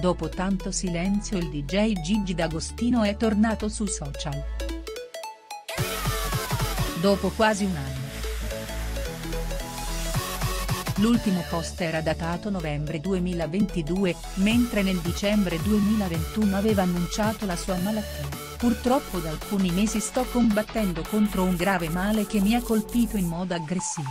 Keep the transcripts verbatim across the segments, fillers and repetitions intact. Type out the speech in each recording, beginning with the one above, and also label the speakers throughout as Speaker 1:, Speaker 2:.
Speaker 1: Dopo tanto silenzio il D J Gigi D'Agostino è tornato su social. Dopo quasi un anno. L'ultimo post era datato novembre duemilaventidue, mentre nel dicembre duemilaventuno aveva annunciato la sua malattia: "Purtroppo da alcuni mesi sto combattendo contro un grave male che mi ha colpito in modo aggressivo".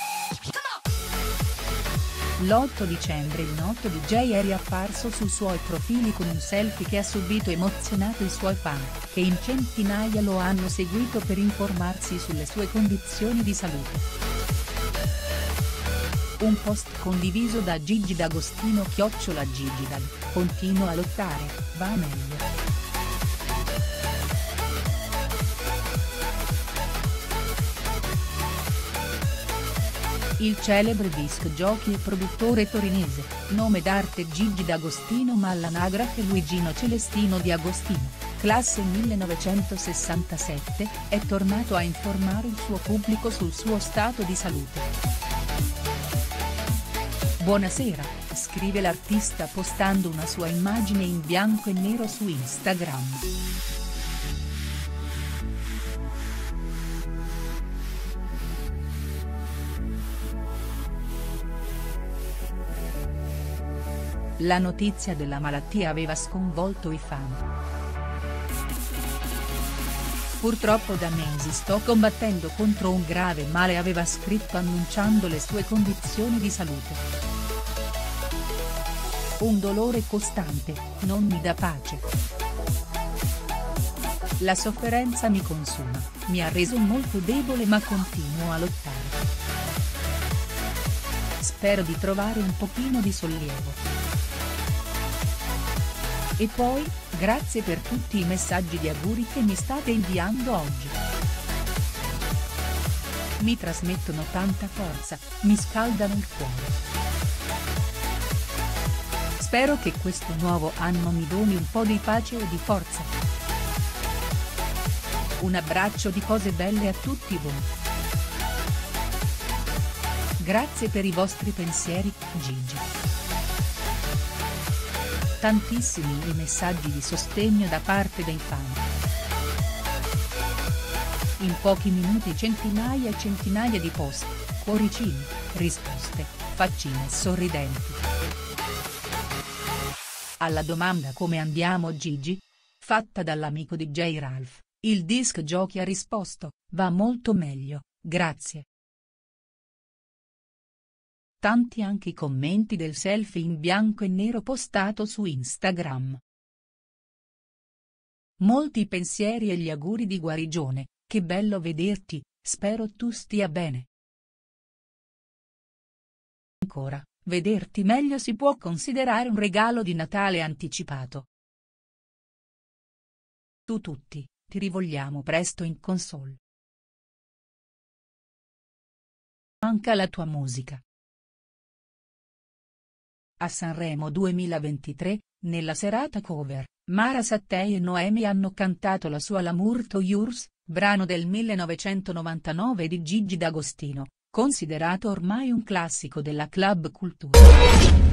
Speaker 1: L'otto dicembre il noto D J è riapparso sui suoi profili con un selfie che ha subito emozionato i suoi fan, che in centinaia lo hanno seguito per informarsi sulle sue condizioni di salute. Un post condiviso da Gigi D'Agostino chiocciola Gigidag: "Continuo a lottare, va meglio". Il celebre disc jockey e produttore torinese, nome d'arte Gigi D'Agostino ma all'anagrafe Luigino Celestino Di Agostino, classe millenovecentosessantasette, è tornato a informare il suo pubblico sul suo stato di salute. "Buonasera", scrive l'artista postando una sua immagine in bianco e nero su Instagram. La notizia della malattia aveva sconvolto i fan. "Purtroppo da mesi sto combattendo contro un grave male", aveva scritto annunciando le sue condizioni di salute. "Un dolore costante, non mi dà pace. La sofferenza mi consuma, mi ha reso molto debole ma continuo a lottare. Spero di trovare un pochino di sollievo. E poi, grazie per tutti i messaggi di auguri che mi state inviando oggi. Mi trasmettono tanta forza, mi scaldano il cuore. Spero che questo nuovo anno mi doni un po' di pace e di forza. Un abbraccio di cose belle a tutti voi. Grazie per i vostri pensieri, Gigi". Tantissimi i messaggi di sostegno da parte dei fan. In pochi minuti centinaia e centinaia di post, cuoricini, risposte, faccine sorridenti. Alla domanda "Come andiamo Gigi?", fatta dall'amico D J Ralph, il disc jockey ha risposto: "Va molto meglio, grazie". Tanti anche i commenti del selfie in bianco e nero postato su Instagram. Molti pensieri e gli auguri di guarigione: "Che bello vederti, spero tu stia bene". Ancora: "Vederti meglio si può considerare un regalo di Natale anticipato. Tu tutti, ti rivogliamo presto in console. Manca la tua musica". A Sanremo duemilaventitré, nella serata cover, Mara Sattei e Noemi hanno cantato la sua "L'amour to yours", brano del millenovecentonovantanove di Gigi D'Agostino, considerato ormai un classico della club cultura.